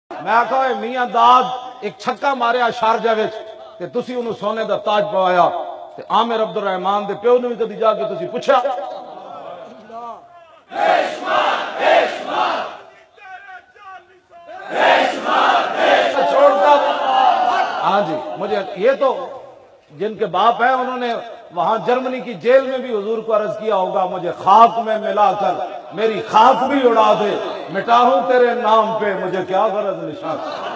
میں آخا میاں داد ایک چھکا ماریا شارجہ وچ تے تسی انہوں سونے دا تاج پوایا تے عامر عبد الرحمان دے پیو نے بھی کدی جا کے تسی پوچھا چھوڑتا ہاں جی مجھے یہ تو جن کے باپ ہیں انہوں نے وہاں جرمنی کی جیل میں بھی حضور کو عرض کیا ہوگا مجھے خاک میں ملا کر میری خاک بھی اڑا دے مٹاہوں تیرے نام پہ مجھے کیا غرض نشان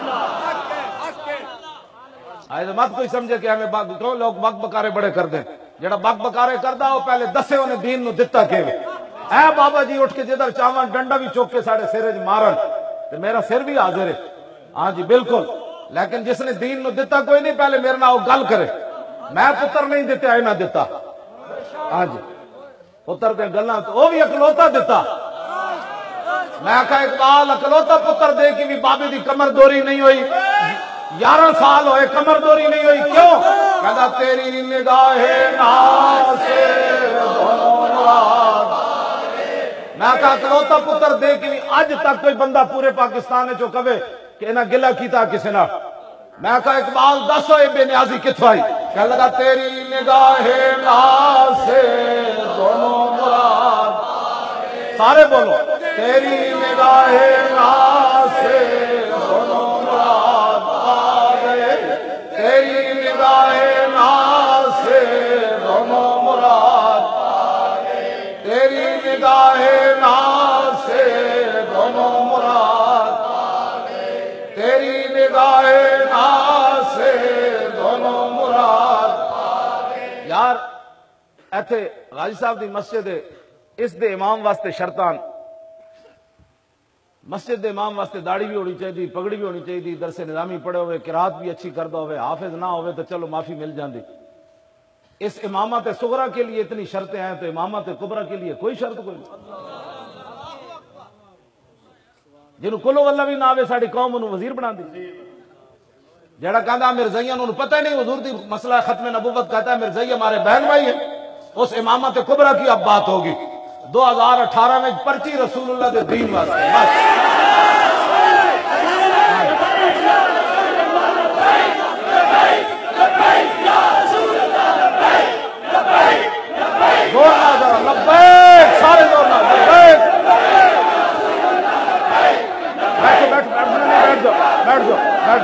مت کوئی سمجھے کہ ہمیں کیوں لوگ بک بکارے بڑے کر دیں جڑا بک بکارے کردا ہو پہلے دسے انہیں دین نو دتا کہ اے بابا جی اٹھ کے جدھر چاواں ڈنڈا بھی چوک کے ساڑے سرے چ مارن تے میرا سر بھی حاضر ہے ہاں جی بالکل لیکن جس نے دین نو دتا کوئی نہیں پہلے میرے نال گل کرے میں پتر نہیں دیتے آئے نہ دیتا ہاں جی پتر تے گلاں تو وہ بھی اکلوتا دیتا میں کہا اقبال اکلوتا پتر دے کی بھی بابے دی کمر دوری نہیں ہوئی 11 سال ہوئے کمر دوری نہیں ہوئی کیوں کہتا تیری نگاہ ناز سے دونوں مراد میں کہا اکلوتا پتر دے کی بھی آج تک کوئی بندہ پورے پاکستان نے جو کہے کہ انہاں گلہ کیتا کسی نہ میں کہا اقبال دسو اے بے نیازی کتھوں آئی کہنے لگا تیری نگاہ ناز سے دونوں مراد سارے بولو تیری نگاہ ناز سے دونوں مراد آ گئے تیری نگاہ ناز سے دونوں مراد آ گئے تیری نگاہ ناز سے دونوں مراد آ گئے تیری نگاہ ناز سے دونوں مراد آ گئے یار ایتھے غازی صاحب دی مسجد ہے اس دے امام واسطے شرطان مسجد دے امام واسطے داڑھی بھی ہونی چاہیے پگڑی بھی ہونی چاہیے درس نظامی پڑھے ہوئے قرات بھی اچھی کردا ہوئے حافظ نہ ہوئے تو چلو معافی مل جاندی اس امامت صغرا کے لیے اتنی شرطیں ہیں تو امامت کبرا کے لیے کوئی شرط کوئی نہیں جنہوں کلو واللہ بھی نہ آوے ساڑی قوم انہوں وزیر بنا دی جڑا کہتا مرزائیاں انہوں پتہ نہیں حضور دی مسئلہ ختم نبوت کہتا ہے مرزائی ہمارے بہن بھائی ہیں اس امامت کبرا کی اب بات ہوگی 2018 میں پرچی رسول اللہ دے دین واسطے لبیک سارے زور نہ لبیک بیٹھ جاؤ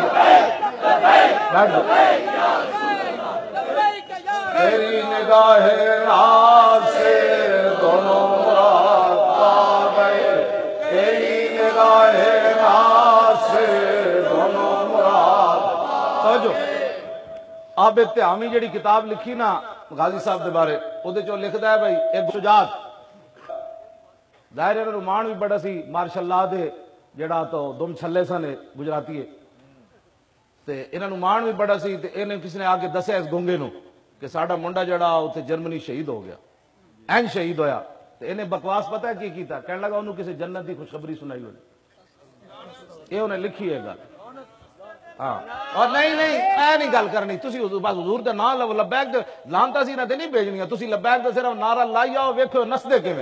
تیری نگاہ ناز سے دونوں مراد آ گئے تیری نگاہ ناز سے دونوں مراد سمجھو آپ اتحامی جڑی کتاب لکھی نا غازی صاحب دے بارے وہ دے جو لکھدا ہے بھائی ایک شجاعت ظاہر ہے رومان بھی بڑا سی ماشاء اللہ دے جڑا تو دم چھلے سن گجراتی ہے تے انہاں نوں مان بھی بڑا سی تے انہیں کسی نے آ کے دسیا اس گونگے نو کہ ساڈا منڈا جڑا اتنے جرمنی شہید ہو گیا این شہید ہویا تے انہیں بکواس پتہ ہے کی کیتا کہنے لگا انہوں کسی جنت دی خوشخبری سنائی ہوئی یہ انہیں لکھی ہے گل ہاں اور نہیں اے نہیں گل کرنی تسی بس حضور دے نام لو لبیک دے لانتا سی نہ تے نہیں بھیجنیاں تسی لبیک دے صرف نعرہ لائی آؤ ویکھو نسدے کیویں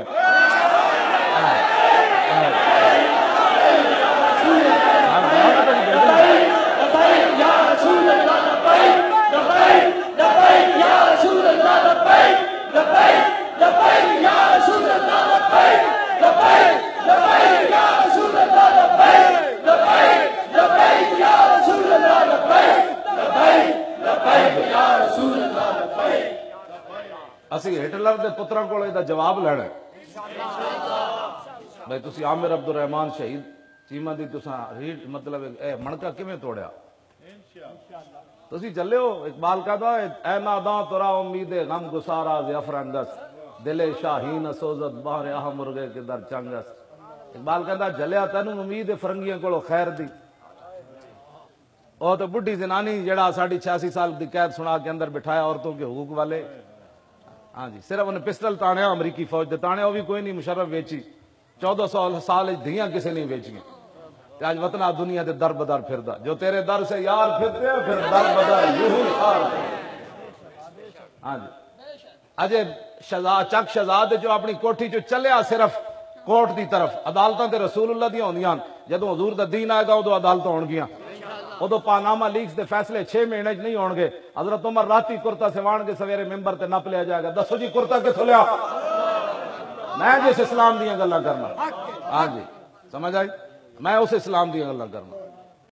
اسی ہٹلر دے پتراں کول دا جواب لینا بھائی تسی عامر عبد الرحمان شہید چیمہ دی تساں ریڈ مطلب اے منکا کیویں توڑیا تسی چلے ہو اقبال کہتا ہے اے ناداں ترا امید غم گسارا ز افرنگس دل شاہین سوزت باہر آہ مرغے کے در چنگس اقبال کہتا جلیا تینوں امید فرنگیاں کولو خیر دی اور تو بڈھی زنانی جڑا 86.5 سال دی قید سنا کے اندر بٹھایا عورتوں کے حقوق والے ہاں جی صرف انہیں پسٹل تانیا امریکی فوج دے تانیا وہ بھی کوئی نہیں مشرف ویچی 1400 سال دھیاں کسی نہیں ویچی آج وطنہ دنیا دے در بدر پھردا جو تیرے در سے یار پھرتے ہیں پھر در بدر یوں خار ہاں جی اجے چک شہزاد جو اپنی کوٹھی جو چلیا صرف کوٹ دی طرف عدالتاں تے رسول اللہ دی ہوندیاں جدوں حضور دا دین آئے گا ادو عدالتاں ہون گیاں ادو پاناما لیکس دے فیصلے 6 مہینے نہیں ہون گے حضرت عمر راتی کرتا سوان کے سویرے ممبر تے نپ لیا جائے گا دسو جی کرتا کتھوں لیا میں جس اسلام دیاں گلاں کرنا ہاں جی سمجھ آئی میں اس اسلام دیاں گلاں کرنا